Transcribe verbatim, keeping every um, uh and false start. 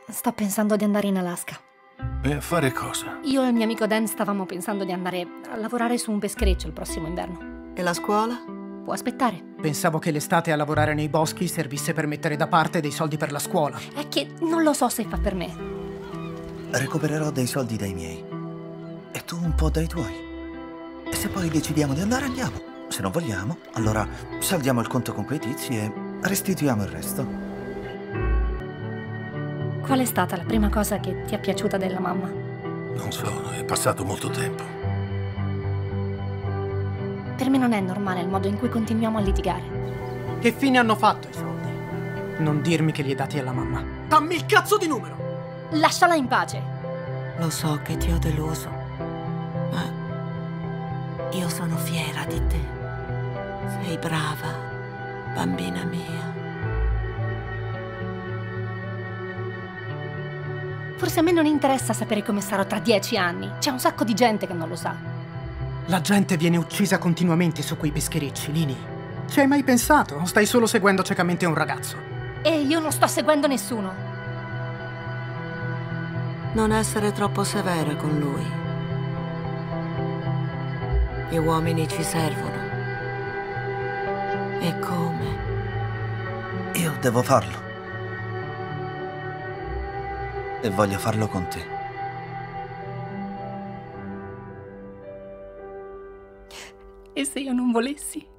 Sto pensando di andare in Alaska. E a fare cosa? Io e il mio amico Dan stavamo pensando di andare a lavorare su un peschereccio il prossimo inverno. E la scuola? Può aspettare. Pensavo che l'estate a lavorare nei boschi servisse per mettere da parte dei soldi per la scuola. È che non lo so se fa per me. Recupererò dei soldi dai miei. E tu un po' dai tuoi. E se poi decidiamo di andare, andiamo. Se non vogliamo, allora saldiamo il conto con quei tizi e restituiamo il resto. Qual è stata la prima cosa che ti è piaciuta della mamma? Non so, è passato molto tempo. Per me non è normale il modo in cui continuiamo a litigare. Che fine hanno fatto i soldi? Non dirmi che li hai dati alla mamma. Dammi il cazzo di numero! Lasciala in pace! Lo so che ti ho deluso, ma io sono fiera di te. Sei brava, bambina mia. Forse a me non interessa sapere come sarò tra dieci anni. C'è un sacco di gente che non lo sa. La gente viene uccisa continuamente su quei pescherecci, Lini. Ci hai mai pensato? O stai solo seguendo ciecamente un ragazzo? E io non sto seguendo nessuno. Non essere troppo severa con lui. Gli uomini ci servono. E come? Io devo farlo. E voglio farlo con te. E se io non volessi?